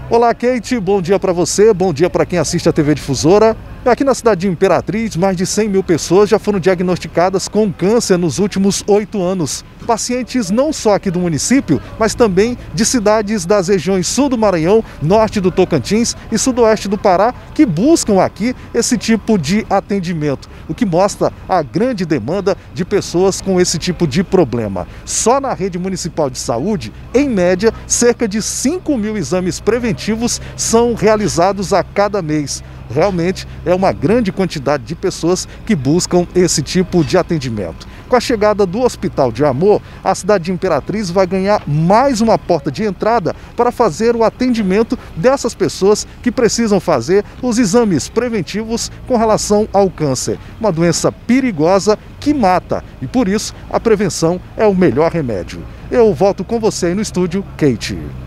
Olá, Kate, bom dia para você, bom dia para quem assiste a TV Difusora. Aqui na cidade de Imperatriz, mais de 100 mil pessoas já foram diagnosticadas com câncer nos últimos 8 anos. Pacientes não só aqui do município, mas também de cidades das regiões sul do Maranhão, norte do Tocantins e sudoeste do Pará, que buscam aqui esse tipo de atendimento, o que mostra a grande demanda de pessoas com esse tipo de problema. Só na rede municipal de saúde, em média, cerca de 5 mil exames preventivos são realizados a cada mês. Realmente é uma grande quantidade de pessoas que buscam esse tipo de atendimento. Com a chegada do Hospital de Amor, a cidade de Imperatriz vai ganhar mais uma porta de entrada para fazer o atendimento dessas pessoas que precisam fazer os exames preventivos com relação ao câncer. Uma doença perigosa que mata e, por isso, a prevenção é o melhor remédio. Eu volto com você aí no estúdio, Kate.